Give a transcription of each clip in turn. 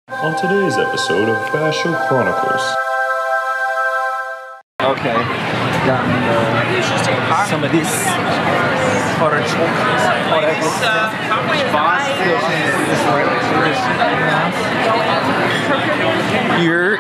On today's episode of Fashion Chronicles. Okay, got me some of this all that good stuff. Here.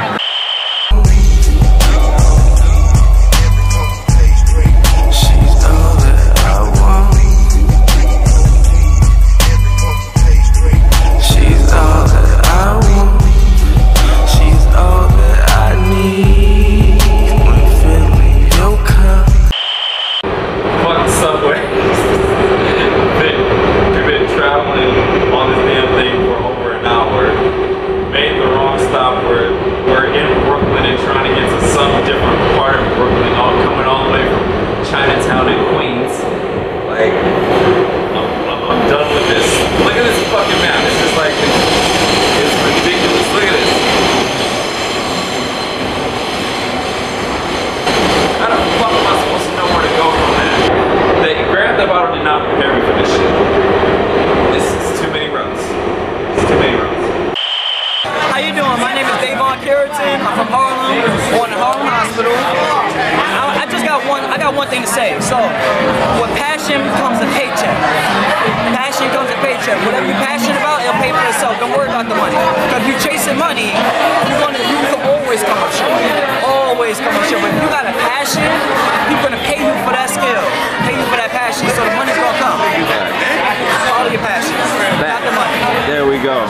I'm from Harlem, born in Harlem Hospital. I got one thing to say. So, with passion comes a paycheck. Passion comes a paycheck. Whatever you're passionate about, it'll pay for itself. Don't worry about the money. Because if you're chasing money, you can always come up short. Always come up short. But if you got a passion, people gonna pay you for that skill, pay you for that passion. So the money's gonna come. Follow your passion, not the money. There we go.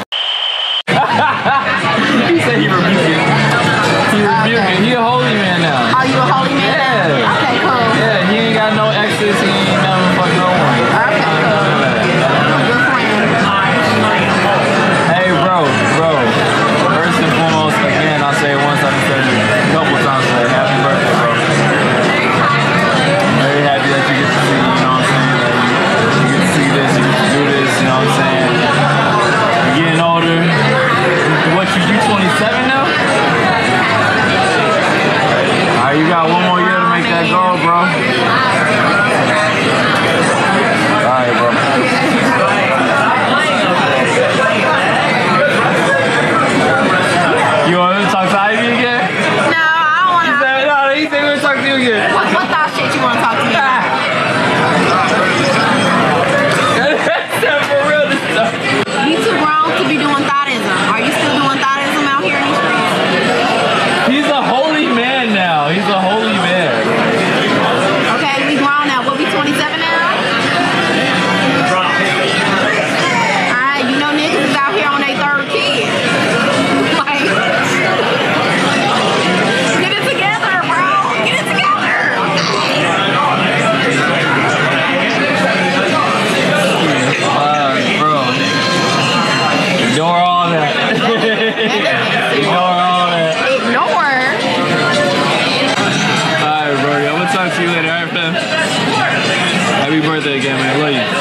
He said he rebuked it. He rebuked it. He a holy man now. Are you a holy man? Yeah. Okay, cool. Yeah, he ain't got no exes. He ain't never fuck no one. Okay, cool. Good friend. Hey, bro. First and foremost, again, I'll say it once, I've said it a couple times today. Happy birthday, bro. I'm very happy that you get to see, you know what I'm saying? Like, you get to see this, you get to do this, you know what I'm saying? You're getting older. What, you 27 now? Alright, you got one more year to make that goal, bro. Alright, bro. You want me to talk to Ivy again? No, I don't want to. He said we're going to talk to you again. What thought shit you want to talk to me about? For real, this stuff. You too grown to be doing thoughttism. Are you still doing thougtism out here in these streets? He's a holy man now. He's a holy man. Okay, we grown now. We'll be 27 now? Alright, you know niggas is out here on their third kid. Like, get it together, bro. Get it together. Bro. Ignore all that. Ignore all that. Ignore. Alright, bro. I'm gonna talk to you later, alright, fam? Happy birthday again, man. I love you.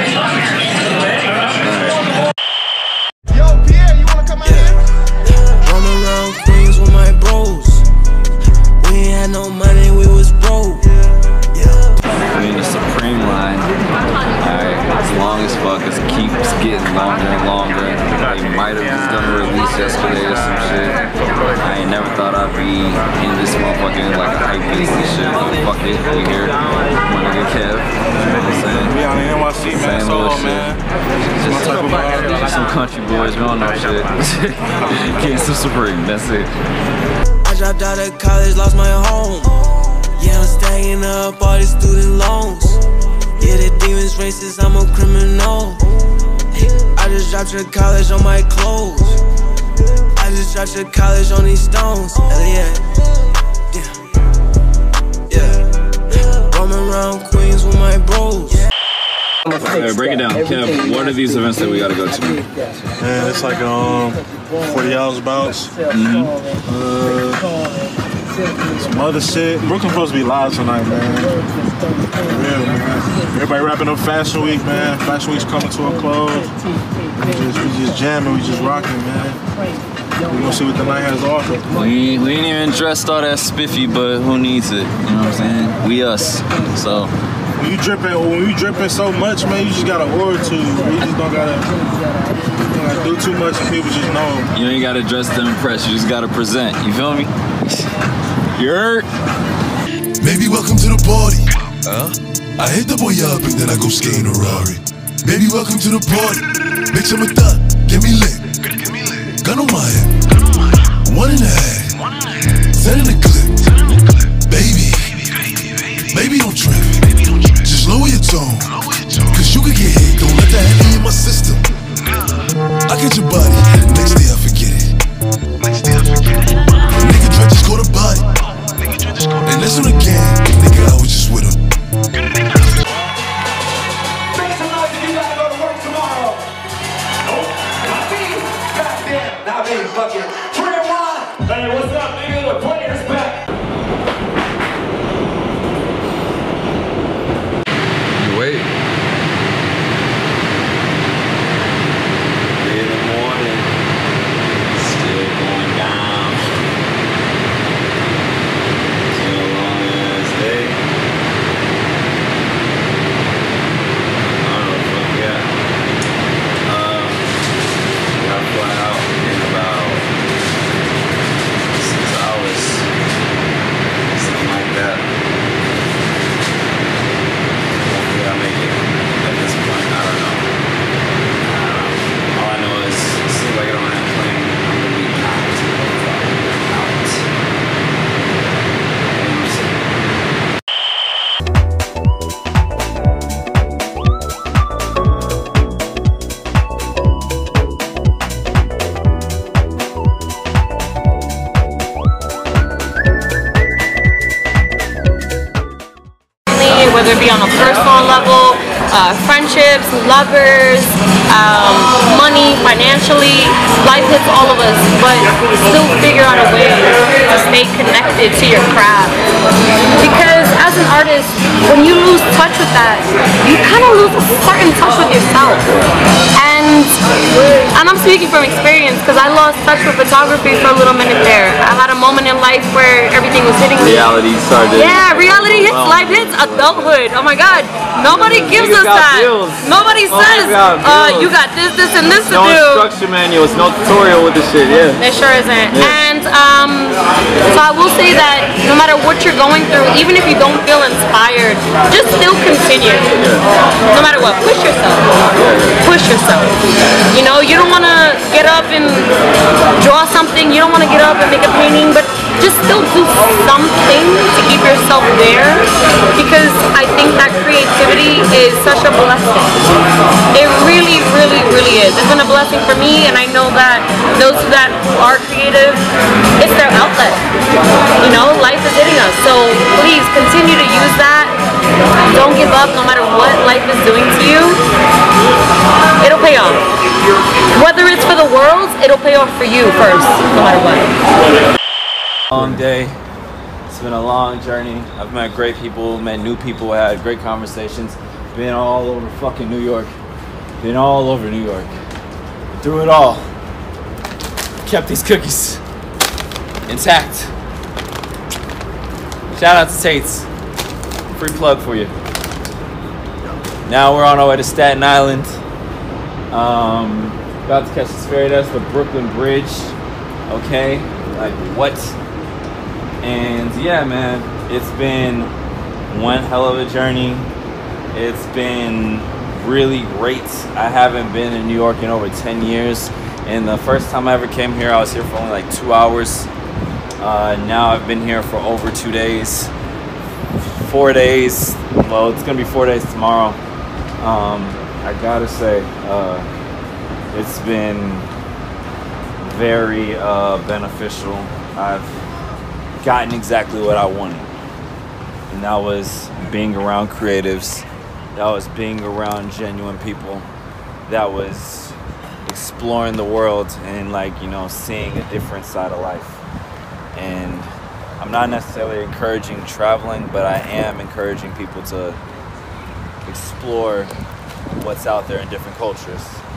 Yo, Pierre, you wanna come out here? Roam around Queens with my bros. We ain't had no money, we was broke. I mean, the Supreme line, alright, as long as fuck, it keeps getting longer and longer. They might have just done a release yesterday or some shit. I ain't never thought I'd be in this motherfucking like a hype beast and shit, but fuck it, we here. My nigga Kev, you know what I'm saying? We out in NYC, man, Same solo, little shit. man. Just some country boys, we don't know shit. Getting some Supreme, that's it. I dropped out of college, lost my home. Yeah, I'm stacking up all these student loans. Yeah, the demons racist, I'm a criminal. I just dropped to college on my clothes. I just dropped to college on these stones. Hell yeah. Yeah. Roaming around Queens with my bros. Alright, break it down. Kev, what are these events that we gotta go to? Man, it's like 40 hours bouts. Some other shit. Brooklyn supposed to be live tonight, man. For real, man. Everybody wrapping up Fashion Week, man. Fashion Week's coming to a close. We just jamming, we just rocking, man. We gonna see what the night has to offer. We ain't even dressed all that spiffy, but who needs it? You know what I'm saying? We us. So when you dripping so much, man, you just gotta order to. You just don't gotta do too much and people just know. You ain't gotta dress to impress, you just gotta present. You feel me? You heard? Baby, welcome to the party. I hit the boy up and then I go skating a Rari. Baby, welcome to the party. Bitch, I'm a thot, get me lit. Gun on my head. 1.5. 10 in the clip. Baby, don't trip. Just lower your tone. Cause you could get hit, don't let that heavy in my system. I get your body, next day I forget it. Nigga try just go to body. And that's on the game, nigga, I was just with him. Make some noise if you gotta go to work tomorrow. Now baby, fuck it. 3 and 1. Hey, what's up, nigga? The player's back. Wait. 3 in the morning. Still going down. Still a long ass day. I don't know what we got. Gotta fly out in about 6 hours. Something like that. Hopefully I make it at this point. I don't know. All I know is it seems like I don't have a plane. I'm gonna be knocked out. You know what I'm saying? Whether it be on a personal level, friendships, lovers, money, financially, life hits all of us, but still figure out a way to stay connected to your craft. Because as an artist, when you lose touch with that, you kind of lose a certain touch with yourself. And I'm speaking from experience because I lost touch with photography for a little minute there. I had a moment in life where everything was hitting me. Reality started. Yeah, reality hits, life hits, adulthood. Oh my God, nobody gives us that. Bills. Nobody says, you got this, and this to No do. instruction manuals, no tutorial with the shit, yeah. It sure isn't. Yeah. And so I will say that no matter what you're going through, even if you don't feel inspired, just still continue. No matter what, push yourself. Push yourself. You know, you don't want to get up and draw something. You don't want to get up and make a painting, but just still do something to keep yourself there, because I think that creativity is such a blessing. It really, really, really is. It's been a blessing for me, and I know that those that are creative, it's their outlet. You know, life is hitting us, so please continue to use that. Don't give up no matter what life is doing to you. It'll pay off. Whether it's for the world, it'll pay off for you first, no matter what. Long day. It's been a long journey. I've met great people, met new people, had great conversations. Been all over fucking New York. Been all over New York. Through it all, kept these cookies intact. Shout out to Tate's. Free plug for you. Now we're on our way to Staten Island. About to catch this ferry. That's the Brooklyn Bridge. Okay, like what? And yeah, man, it's been one hell of a journey. It's been really great. I haven't been in New York in over 10 years. And the first time I ever came here, I was here for only like 2 hours. Now I've been here for over 2 days. 4 days. Well, it's gonna be 4 days tomorrow. I gotta say, it's been very beneficial. I've gotten exactly what I wanted, and that was being around creatives, that was being around genuine people, that was exploring the world and, like, you know, seeing a different side of life. And I'm not necessarily encouraging traveling, but I am encouraging people to explore what's out there in different cultures.